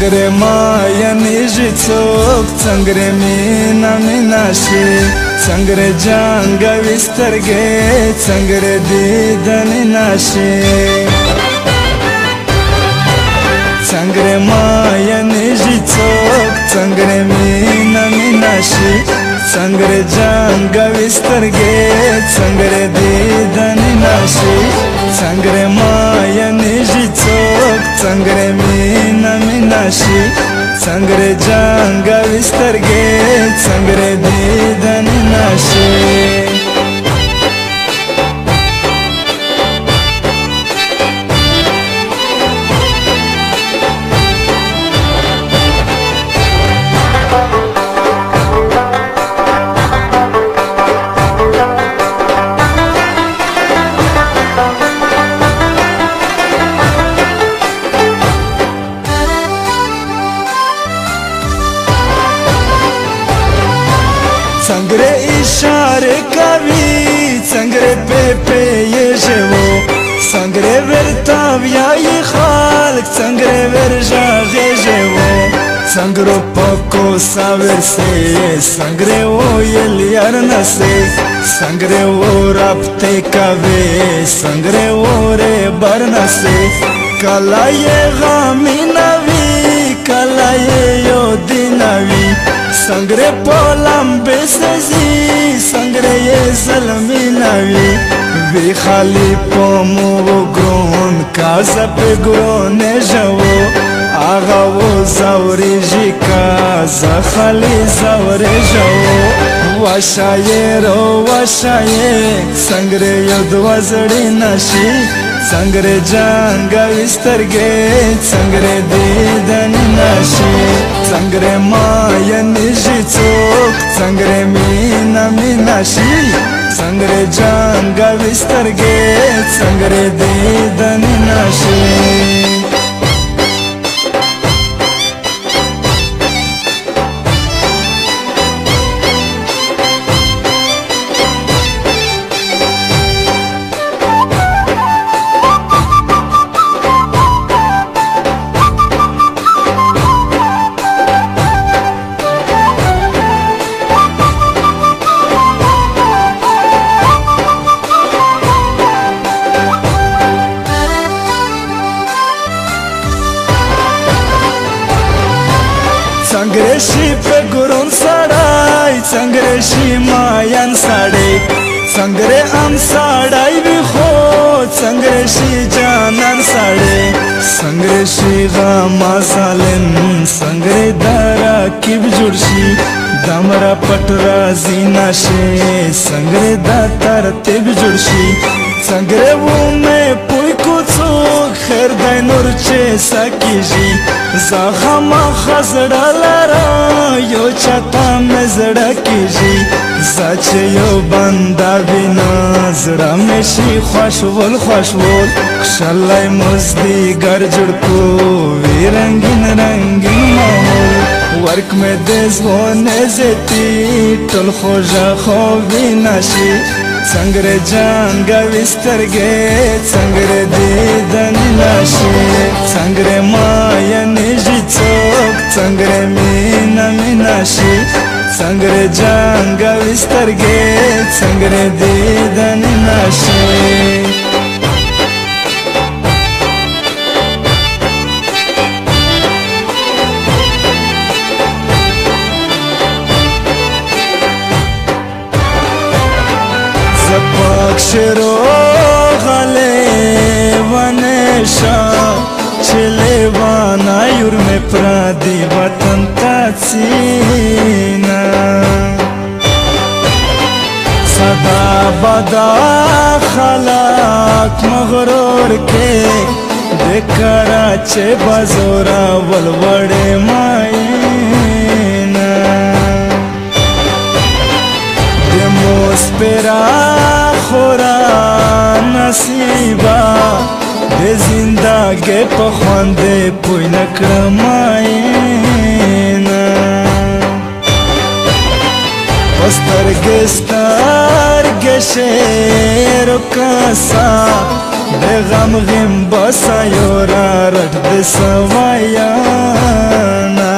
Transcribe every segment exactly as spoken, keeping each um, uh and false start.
Sangre maya niji tsok Sangre mina minashi Sangre janga vistarge Sangre didani nashi Sangre maya niji tsok Sangre mina minashi Sangre janga vistarge Sangre didani nashi Sangre maya niji tsok Sangre mina minashi Sangre janga vistarge Sangre didani nashi Sangre ishare kavi Sangre pepe ye jevo Sangre vertavya ye khalq Sangre verjage jevo Sangro pako saverse Sangre o yel yarna se Sangre o rapte kave Sangre o re barna se Kala ye ghami navi Kala ye yodi navi Sangre polam besezi Sangre ye zalmi navi Vi khali pomu gron Kaza pe grone javo Aga wo zavri jika Za khali zavre javo Washaye ro washaye Sangre yod wazdi nashi Sangre janga vistarge Sangre didani nashi Sangre maya niji tsok Sangre mina minashi Sangre janga vistarge Sangre didani nashi Sangre shi pe gurun sadai Sangre shi mayan sade Sangre am sadai bi khod Sangre shi janan sade Sangre shi gama salen Sangre dara kib jurshi Damra patra zina she Sangre da tartib jurshi Sangre wo me pui kutsuk Khair dai nur che sakiji Zakhama khazda lara Yo chata me zda kiji Zache yo banda bina Zda me shi khwashwol khwashwol Kshalai muzdi gar judko Vi rangin rangin mahol Work me dez hone zeti Tol khoja khobi nashi Sangre janga vistarge Sangre didani nashi Sangre maya niji tsok Sangre mina minashi Sangre janga vistarge Sangre didani nashi Shiro gale vanesha chile vana yur me pradi vatan tatsina sada bada khalak maghrur ke de karache bazora walwade maina de mospera khora nasiba de zindagi pa khwande pui nakramaina سترګې سترګې شعر کاسا د غم غم بسا یو را رټ د سوایانا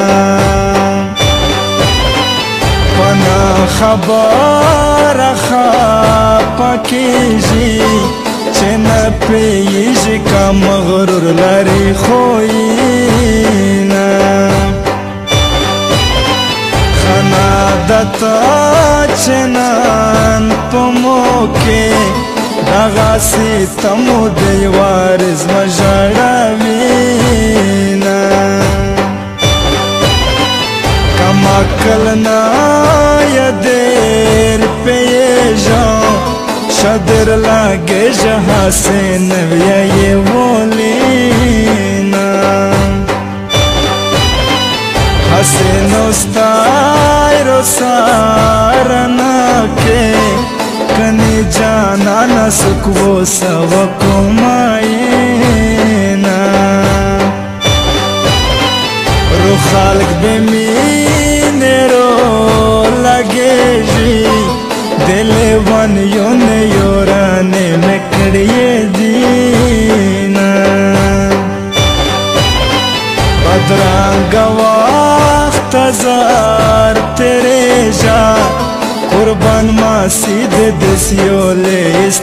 پنا خبر خپه کېږي چې نه پوهېږي که مغرور لري خویونه خنا دتا چې نن په موکې دغه ستمو دی وارز مژړوینه کما کلنا یا دیر پیژم شدر لگے جہاں سے نویا یہ ولینا حسین استای رو سارنا کے کنی جانا نسکو سوکو مائینا رو خالق بمین رو لگے جی دل ون یون یورانے مکڑیے دینا بدرانگ وقت زار تیرے جا قربان ما سید دسیولے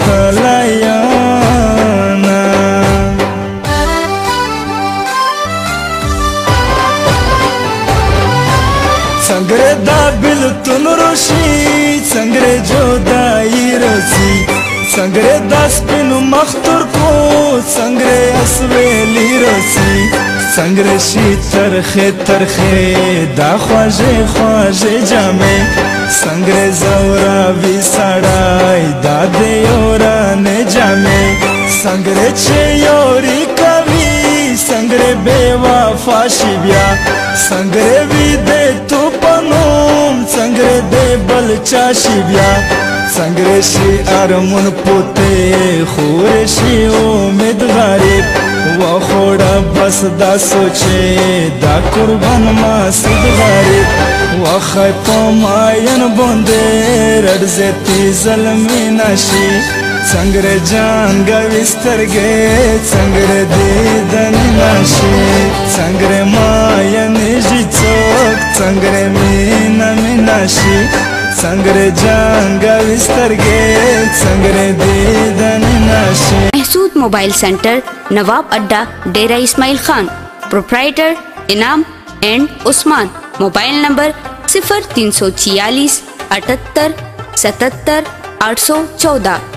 استلایانا سنگرے دا بلتن روشی سنگرے جودائی رسی سنگرے دا سپنو مختر کو سنگرے اسویلی رسی سنگرے شی ترخے ترخے دا خواجے خواجے جامے سنگرے زورا بھی سڑائی دا دیورانے جامے سنگرے چھے یوری کبھی سنگرے بے وفاشی بیا سنگرے بھی دے تو پنوم سنگرے دے بلچا شی بیا سنگرے شی ارمون پوتے خورے شی امید غریب و خوڑا بس دا سوچے دا قربان ماسد غریب و خی پوماین بوندے رڑزیتی ظلمی نشی سنگرے جانگا وسترگے سنگرے دیدنی ناشی سنگرے مایا نیجی چوک سنگرے مینا میناشی سنگرے جانگا وسترگے سنگرے دیدنی ناشی محسود موبائل سینٹر نواب اڈا ڈیرہ اسماعیل خان پروپرائٹر انعام اینڈ عثمان موبائل نمبر صفر تین سو چھیالیس اٹھتر ستتر آٹھ سو چودہ